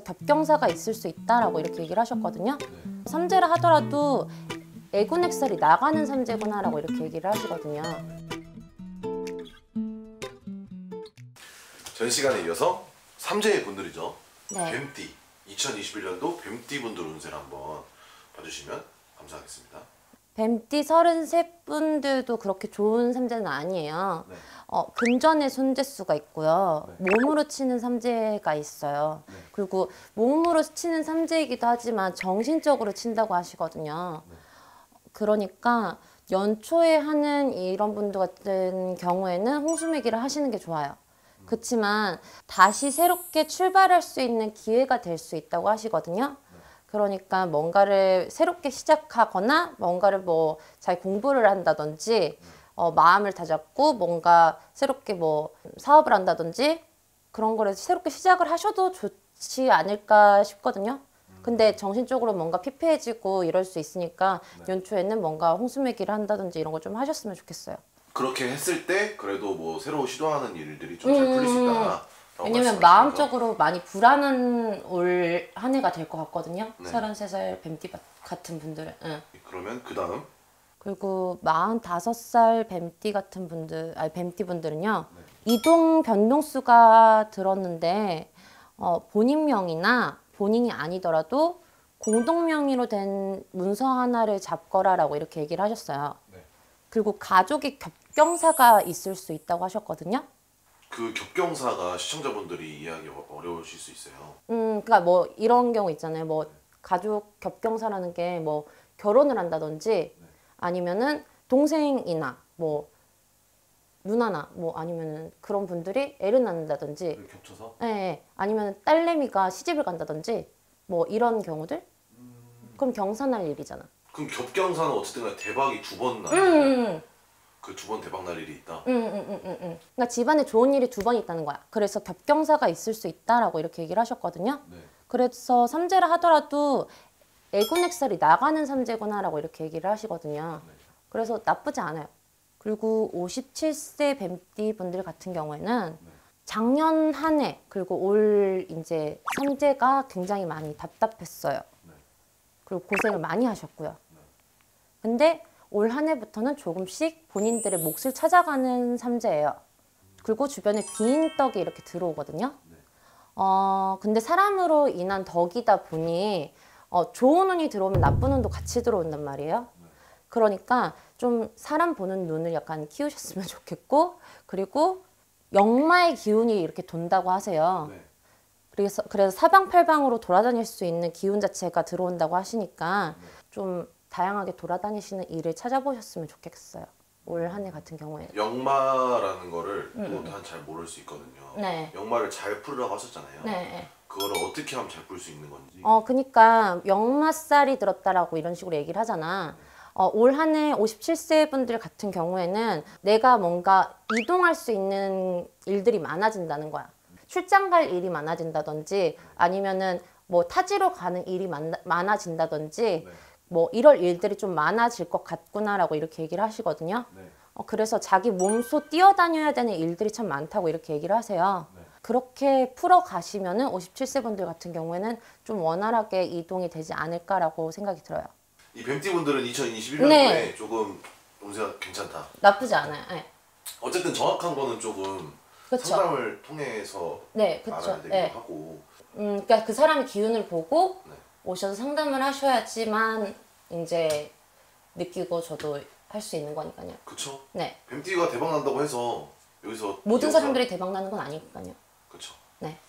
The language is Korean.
겹경사가 있을 수 있다라고 이렇게 얘기를 하셨거든요. 삼재를 하더라도 애군액살이 나가는 삼재구나라고 이렇게 얘기를 하시거든요. 전 시간에 이어서 삼재의 분들이죠. 네. 뱀띠 2021년도 뱀띠 분들 운세를 한번 봐주시면 감사하겠습니다. 뱀띠 33분들도 그렇게 좋은 삼재는 아니에요. 네. 금전의 손재수가 있고요. 네. 몸으로 치는 삼재가 있어요. 네. 그리고 몸으로 치는 삼재이기도 하지만 정신적으로 친다고 하시거든요. 네. 그러니까 연초에 하는 이런 분들 같은 경우에는 홍수매기를 하시는 게 좋아요. 그렇지만 다시 새롭게 출발할 수 있는 기회가 될 수 있다고 하시거든요. 그러니까 뭔가를 새롭게 시작하거나 뭔가를 뭐 잘 공부를 한다든지 마음을 다잡고 뭔가 새롭게 뭐 사업을 한다든지 그런 거를 새롭게 시작을 하셔도 좋지 않을까 싶거든요. 근데 정신적으로 뭔가 피폐해지고 이럴 수 있으니까 연초에는 뭔가 홍수매기를 한다든지 이런 걸 좀 하셨으면 좋겠어요. 그렇게 했을 때 그래도 뭐 새로 시도하는 일들이 좀 잘 풀릴 수 있다. 왜냐면 마음적으로 많이 불안한 올 한 해가 될 것 같거든요. 네. 33살 뱀띠 같은 분들은. 응. 그러면 그 다음 그리고 45살 뱀띠 같은 분들, 아니 뱀띠 분들은요. 이동 변동수가 들었는데 본인명이나 본인이 아니더라도 공동명의로 된 문서 하나를 잡거라라고 이렇게 얘기를 하셨어요. 네. 그리고 가족이 겹경사가 있을 수 있다고 하셨거든요. 그 겹경사가 시청자분들이 이해하기 어려우실 수 있어요. 그러니까 뭐 이런 경우 있잖아요. 뭐 가족 겹경사라는 게 뭐 결혼을 한다든지 아니면은 동생이나 뭐 누나나 뭐 아니면은 그런 분들이 애를 낳는다든지 겹쳐서? 네, 아니면 딸내미가 시집을 간다든지 뭐 이런 경우들 그럼 경사날 일이잖아. 그럼 겹경사는 어쨌든 간에 대박이 두 번 나요. 그 두 번 대박 날 일이 있다. 그러니까 집안에 좋은 일이 두 번 있다는 거야. 그래서 겹경사가 있을 수 있다라고 이렇게 얘기를 하셨거든요. 네. 그래서 삼재를 하더라도 애군액살이 나가는 삼재구나라고 이렇게 얘기를 하시거든요. 네. 그래서 나쁘지 않아요. 그리고 57세 뱀띠 분들 같은 경우에는 작년 한 해 그리고 올 이제 삼재가 굉장히 많이 답답했어요. 네. 그리고 고생을 많이 하셨고요. 근데 올 한 해부터는 조금씩 본인들의 몫을 찾아가는 삼재예요. 그리고 주변에 빈 떡이 이렇게 들어오거든요. 근데 사람으로 인한 덕이다 보니 좋은 운이 들어오면 나쁜 운도 같이 들어온단 말이에요. 그러니까 좀 사람 보는 눈을 약간 키우셨으면 좋겠고, 그리고 역마의 기운이 이렇게 돈다고 하세요. 네. 그래서 사방팔방으로 돌아다닐 수 있는 기운 자체가 들어온다고 하시니까 좀 다양하게 돌아다니시는 일을 찾아보셨으면 좋겠어요. 올 한 해 같은 경우에. 역마라는 거를 또 잘 모를 수 있거든요. 네. 역마를 잘 풀으라고 하셨잖아요. 네. 그거를 어떻게 하면 잘 풀 수 있는 건지. 그니까 역마살이 들었다라고 이런 식으로 얘기를 하잖아. 올 한 해 57세 분들 같은 경우에는 내가 뭔가 이동할 수 있는 일들이 많아진다는 거야. 출장 갈 일이 많아진다든지 아니면은 뭐 타지로 가는 일이 많아진다든지 뭐 이럴 일들이 좀 많아질 것 같구나라고 이렇게 얘기를 하시거든요. 그래서 자기 몸소 뛰어다녀야 되는 일들이 참 많다고 이렇게 얘기를 하세요. 그렇게 풀어 가시면은 57세 분들 같은 경우에는 좀 원활하게 이동이 되지 않을까라고 생각이 들어요. 이 뱀띠 분들은 2021년도에 네. 조금 운세가 괜찮다. 나쁘지 않아요. 네. 어쨌든 정확한 거는 조금 그쵸. 상담을 통해서 네, 그쵸. 알아야 되기도 네. 하고. 그러니까 그 사람의 기운을 보고 네. 오셔서 상담을 하셔야지만 이제 느끼고 저도 할 수 있는 거니까요. 그쵸? 네. 뱀띠가 대박 난다고 해서 여기서 모든 사람들이 대박 나는 건 아니니까요. 그쵸. 네.